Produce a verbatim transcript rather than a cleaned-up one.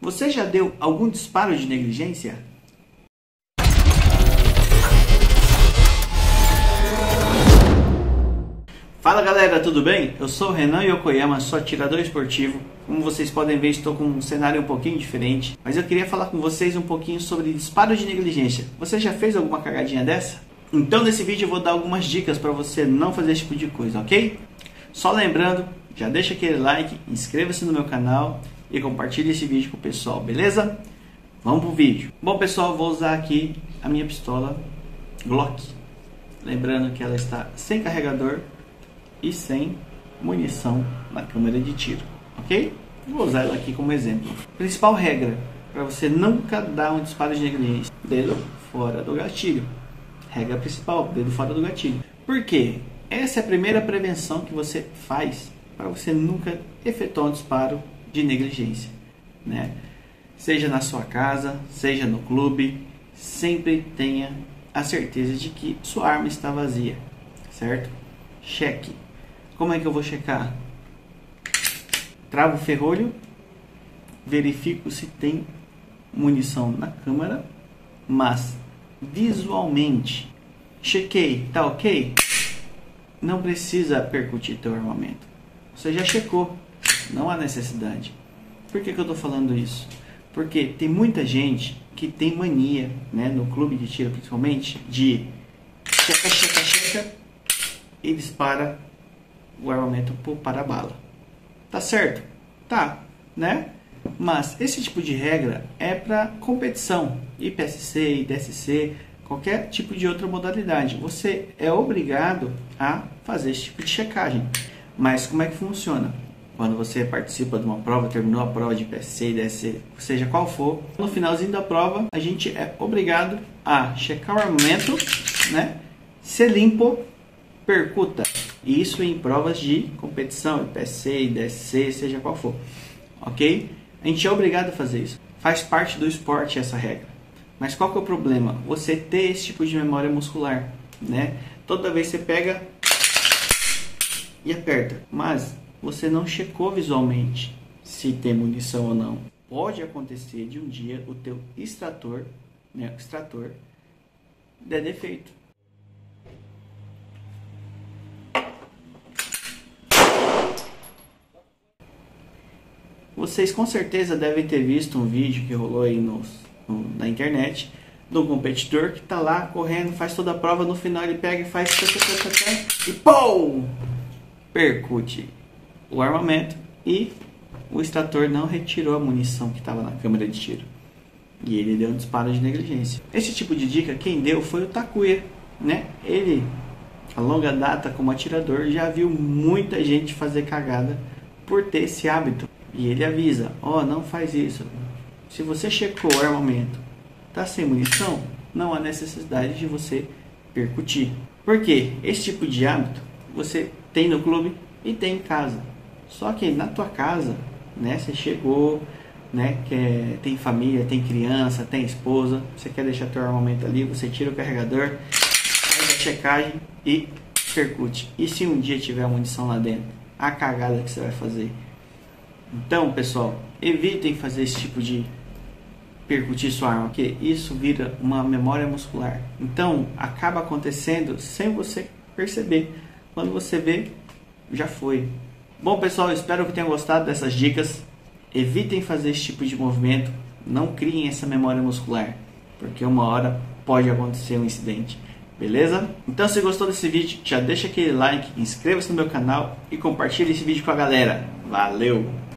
Você já deu algum disparo de negligência? Fala galera, tudo bem? Eu sou o Renan Yokoyama, sou atirador esportivo. Como vocês podem ver, estou com um cenário um pouquinho diferente, mas eu queria falar com vocês um pouquinho sobre disparo de negligência. Você já fez alguma cagadinha dessa? Então nesse vídeo eu vou dar algumas dicas para você não fazer esse tipo de coisa, ok? Só lembrando, já deixa aquele like, inscreva-se no meu canal e compartilhe esse vídeo com o pessoal, beleza? Vamos pro vídeo. Bom pessoal, vou usar aqui a minha pistola Glock. Lembrando que ela está sem carregador e sem munição na câmera de tiro, ok? Vou usar ela aqui como exemplo. Principal regra para você nunca dar um disparo de negligência: dedo fora do gatilho. Regra principal: dedo fora do gatilho. Por quê? Essa é a primeira prevenção que você faz para você nunca efetuar um disparo de negligência, né? Seja na sua casa, seja no clube, sempre tenha a certeza de que sua arma está vazia, certo? Cheque. Como é que eu vou checar? Travo o ferrolho, verifico se tem munição na câmara, mas visualmente chequei, tá ok? Não precisa percutir teu armamento. Você já checou, não há necessidade. Por que que eu tô falando isso? Porque tem muita gente que tem mania, né, no clube de tiro principalmente, de checa, checa, checa e dispara o armamento para a bala. Tá certo? Tá, né? Mas esse tipo de regra é para competição, I P S C, I D S C, qualquer tipo de outra modalidade. Você é obrigado a fazer esse tipo de checagem. Mas como é que funciona? Quando você participa de uma prova, terminou a prova de I P S C, I D S C, seja qual for, no finalzinho da prova, a gente é obrigado a checar o armamento, né? Se limpo, percuta. Isso em provas de competição, I P S C, I D S C, seja qual for, ok? A gente é obrigado a fazer isso. Faz parte do esporte essa regra. Mas qual que é o problema? Você ter esse tipo de memória muscular, né? Toda vez você pega e aperta, mas você não checou visualmente se tem munição ou não. Pode acontecer de um dia o teu extrator, né, o extrator, der defeito. Vocês com certeza devem ter visto um vídeo que rolou aí no, no, na internet do competidor que está lá correndo, faz toda a prova, no final ele pega e faz e pum! Percute o armamento e o extrator não retirou a munição que estava na câmera de tiro. E ele deu um disparo de negligência. Esse tipo de dica quem deu foi o Takuya, né? Ele, a longa data como atirador, já viu muita gente fazer cagada por ter esse hábito. E ele avisa: ó, oh, não faz isso. Se você checou o armamento, tá sem munição, não há necessidade de você percutir. Porque esse tipo de hábito você tem no clube e tem em casa. Só que na tua casa, né, você chegou, né, quer, tem família, tem criança, tem esposa, você quer deixar teu armamento ali, você tira o carregador, faz a checagem e percute. E se um dia tiver munição lá dentro? A cagada que você vai fazer. Então, pessoal, evitem fazer esse tipo de percutir sua arma, porque isso vira uma memória muscular. Então, acaba acontecendo sem você perceber. Quando você vê, já foi. Bom, pessoal, espero que tenham gostado dessas dicas. Evitem fazer esse tipo de movimento. Não criem essa memória muscular, porque uma hora pode acontecer um incidente. Beleza? Então, se gostou desse vídeo, já deixa aquele like, inscreva-se no meu canal e compartilhe esse vídeo com a galera. Valeu!